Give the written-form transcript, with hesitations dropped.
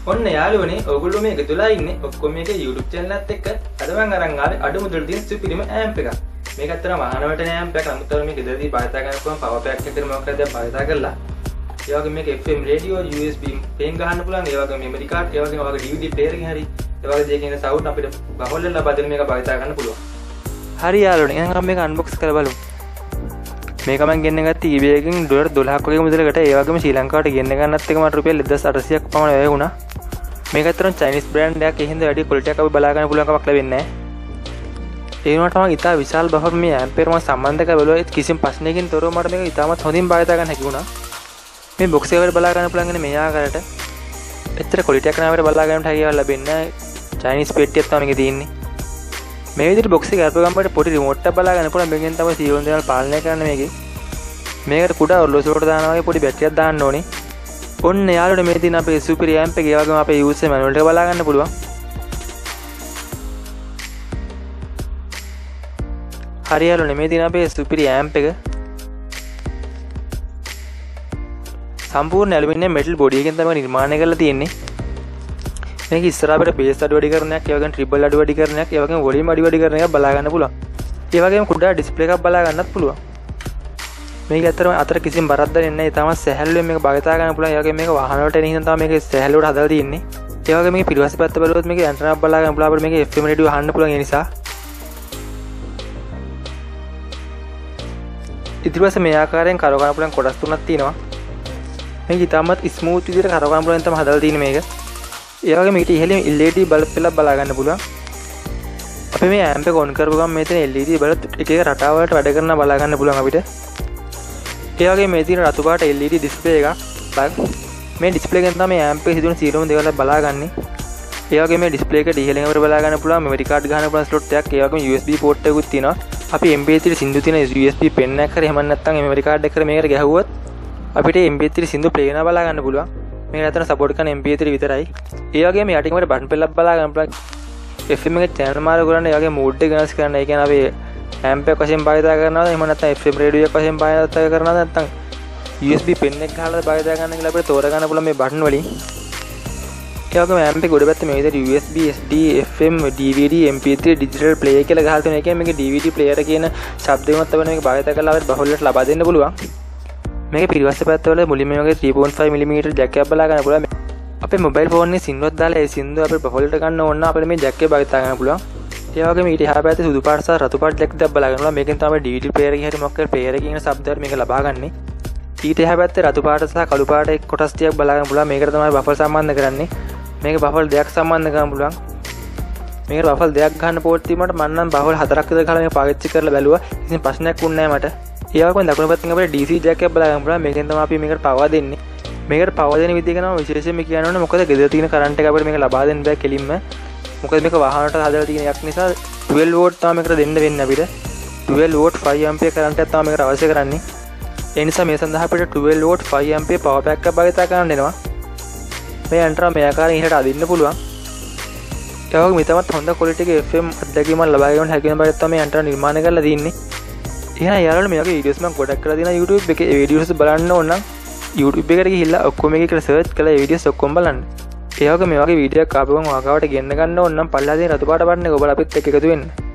ඔන්න යාළුවනේ ඔයගොල්ලෝ මේක තුලා ඉන්නේ ඔක්කොම මේක YouTube channel එකත් එක්ක අද මම අරන් ආවේ අඩු මුදල් තියෙන සුපිරිම amp එකක්. මේක අතන වාහන වලට amp එකක්. නමුත් මේක ගෙදරදී භාවිතා කරනකොට power pack එකකට මොකක්ද දැන් භාවිතා කරලා. ඒ වගේ මේක FM radio USB pen ගහන්න පුළුවන්. ඒ වගේ memory card, ඒ වගේ ඔයගේ DVD player එකකින් හරි ඒ වගේ දෙයකින් එන sound අපිට බහුල ලබා දෙන මේක භාවිතා කරන්න පුළුවන්. හරි යාළුවනේ එහෙනම් අපි මේක unbox කරලා බලමු. මේක මම ගෙන්න ගත්තේ eBay එකෙන් $12ක් වගේ මුදලකට. ඒ වගේම ශ්‍රී ලංකාවට ගෙන්න ගන්නත් එක මට රුපියල් 1800ක් පමණ වැය වුණා. මේක අතරම චයිනීස් බ්‍රෑන්ඩ් එකක්. ඒ හින්දා වැඩි ක්වොලිටි එකක් අපි බලා ගන්න පුළුවන් කමක් ලැබෙන්නේ නැහැ. ඒ වුණාට මම ඉතා විශාල බහුව මේ ඇම්පියර් මම සම්බන්ධ කරලා බලුවා. කිසිම ප්‍රශ්නයකින් තොරව මට මේක ඉතාමත් හොඳින් භාවිතා කරන්න හැකි වුණා. මේ බොක්ස් එක වල බලා ගන්න පුළුවන් මේ ආකාරයට. එච්චර ක්වොලිටි එකක් නෑවට බලා ගන්නට හැකියාවක් ලැබෙන්නේ නැහැ. චයිනීස් පෙට්ටියක් තමයි මේකේ තියෙන්නේ. මේ විදිහට බොක්ස් එක අරපු ගමන් පොඩි රිමෝට් එකක් බලා ගන්න පුළුවන්. මේකෙන් තමයි සීරෝන් දෙනල් පාලනය කරන්න මේකේ. මේකට කුඩා ඔරලෝසුවට දානවා වගේ පොඩි බැටරියක් දාන්න ඕනේ. ඔන්න යාළුවනේ මේ තියෙන අපේ සුපිරි ඇම්ප් එක. ඒ වගේම අපේ යූසර් මැනුවල් එක බලා ගන්න පුළුවන්. හරි යාළුවනේ මේ තියෙන අපේ සුපිරි ඇම්ප් එක. සම්පූර්ණ ඇලුමිනියම් මෙටල් බොඩි එකෙන් තමයි නිර්මාණය කරලා තියෙන්නේ. මේක ඉස්සරහ අපිට බේස් අඩු වැඩි කරනයක්, ඒ වගේම ට්‍රිපල් අඩු වැඩි කරනයක්, ඒ වගේම වොලියම් අඩු වැඩි කරන එකක් බලා ගන්න පුළුවන්. ඒ වගේම කුඩා ඩිස්ප්ලේ එකක් බලා ගන්නත් පුළුවන්. මේක ඇත්තටම අතර කිසිම බරක් දැනෙන්නේ නැහැ. ඒ තමයි සැහැල්ලුවෙන් මේක භාවිතා කරන්න පුළුවන්. ඒ වගේම මේක වාහන වලට එන හින්දා තමයි මේක සැහැල්ලුවට හදලා තියෙන්නේ. ඒ වගේම මේක පිටිපස්ස පැත්ත බලුවොත් මේක ඇන්ටනා එකක් බලා ගන්න පුළුවන්. අපිට මේක FM රේඩියෝ අහන්න පුළුවන්. ඒ නිසා ඉදිරිපස්ස මේ ආකාරයෙන් කරව ගන්න පුළුවන් කොටස් තුනක් තියෙනවා. මේක ඉතාමත් ස්මූත් විදිහට කරව ගන්න පුළුවන් තමයි හදලා තියෙන්නේ මේක. ඒ වගේම මේකට ඉහළින් LED බල්බ් එකක් බලා ගන්න පුළුවන්. අපි මේ ඇම්ප් එක ඔන් කරපු ගමන් මේ තියෙන LED බල්බ් එක එක රටාව වලට වැඩ කරනවා බලා ගන්න පුළුවන් අපිට. ඒ වගේ මේ තියෙන රතු පාට LED ඩිස්ප්ලේ එකක්. මේ ඩිස්ප්ලේ එකෙන් තමයි ඇම්ප් එකේ සිදුවන සියලුම දේවල් බලා ගන්න. ඒ වගේ මේ ඩිස්ප්ලේ එකට ඉහළින් අපිට බලා ගන්න පුළුවන් මෙමරි කාඩ් ගන්න පුළුවන් ස්ලොට් එකක්. ඒ වගේම USB පෝට් එකකුත් තියෙනවා. අපි MP3 සින්දු තියෙන USB pen එකක් හරි එහෙම නැත්නම් මෙමරි කාඩ් එක කර මේකට ගැහුවොත් අපිට MP3 සින්දු ප්ලේ වෙනවා බලා ගන්න පුළුවන්. මේක නැතන සපෝට් කරන MP3 විතරයි. ඒ වගේම යටින් අපිට බටන් පෙළක් බලා ගන්න පුළුවන්. FM එකේ channel මාරු කරන්න, ඒ වගේ මෝඩ් එක වෙනස් කරන්න. ඒ කියන්නේ අපි ඇම්ප් එක වශයෙන් භාවිතා කරනවද එහෙම නැත්නම් FM රේඩියෝ එක වශයෙන් භාවිතා කරනවද නැත්නම් USB pen එක ගහලා භාවිතා කරන්න කියලා අපිට තෝරගන්න පුළුවන් මේ බටන් වලින්. ඒ වගේම ඇම්ප් එක ගොඩ පැත්තේ මේ විදිහට USB SD FM DVD MP3 digital player කියලා ගහලා තියෙනවා. ඒ කියන්නේ මේකේ DVD player කියන ශබ්දෙමත් තමයි මේක භාවිතා කරලා අපිට බහුලට ලබා දෙන්න පුළුවන්. මේක පිටිපස්ස පැත්තවල මුලින්ම වගේ 3.5 mm ජැක් එකක් බලා ගන්න පුළුවන්. අපේ මොබයිල් ෆෝන් එකේ සින්දුවක් දාලා ඒ සින්දුව අපිට බහුලට ගන්න ඕන නම් අපිට මේ ජැක් එක භාවිතා කරන්න පුළුවන්. ඒ වගේම ඊට එහා පැත්තේ සුදු පාට සහ රතු පාට ජැක් දෙකක් බලා ගන්නවා. මේකෙන් තමයි DVD player එකේ හැටි මොකක් කර player එකේ ඉන්න ශබ්දවල මේක ලබා ගන්නෙ. ඊට එහා පැත්තේ රතු පාට සහ කළු පාට එක් කොටස් ටිකක් බලා ගන්න පුළුවන්. මේකට තමයි බෆල් සම්බන්ධ කරන්නේ. මේක බෆල් දෙකක් සම්බන්ධ කරන්න පුළුවන්. මේකට බෆල් දෙකක් ගන්න පෝට් තිබුණාට මම නම් බෆල් හතරක් විතර ගහලා මේක පාවිච්චි කරලා බැලුවා. කිසිම ප්‍රශ්නයක් වුණේ නැහැ මට. ඒ වගේම දකුණු පැත්තෙන් අපිට DC ජැක් එකක් බලා ගන්න පුළුවන්. මේකෙන් තමයි අපි මේකට පවර් දෙන්නේ. මේකට පවර් දෙන විදිහ ගැන විශේෂයෙන්ම කියන්න ඕනේ. මොකද ගෙදර තියෙන කරන්ට් එක අපිට මේක ලබා දෙන්න බෑ කෙලින්ම. මොකද මේක වාහනට හදලා තියෙන එකක් නිසා 12 වෝල්ට් තමයි මේකට දෙන්න වෙන්නේ අපිට. 12 වෝල්ට් 5 ඇම්පියර් කරන්ට් එකක් තමයි මේකට අවශ්‍ය කරන්නේ. ඒ නිසා මේ සඳහා අපිට 12 වෝල්ට් 5 ඇම්පියර් පවර් පැක් එකක් භාවිතා කරන්න වෙනවා. මේ ඇන්ටනා මේ ආකාරයෙන් ඉහළට අදින්න පුළුවන්. ඒ වගේම ඊටමත් හොඳ ක්වොලිටි එකේ FM අත්දැකීමක් ලබා ගන්න හැකියන බව තමයි මේ ඇන්ටනා නිර්මාණය කරලා තියෙන්නේ. එහෙනම් යාළුවනේ මේ වගේ වීඩියෝස් මම ගොඩක් කරලා තියෙනවා YouTube එකේ. ඒ වීඩියෝස් බලන්න ඕන නම් YouTube එකට ගිහිල්ලා ඔක්කොම එකේ කියලා සර්ච් කරලා ඒ වීඩියෝස් ඔක්කොම බලන්න. ඒ වගේ මේ වගේ වීඩියෝ එකක් ආපුවම ඔයාලට ගෙන්න ගන්න ඕන නම් පල්ලා තියෙන රතු පාට බටන් එක ඔබලා අපිත් එක්ක එකතු වෙන්න.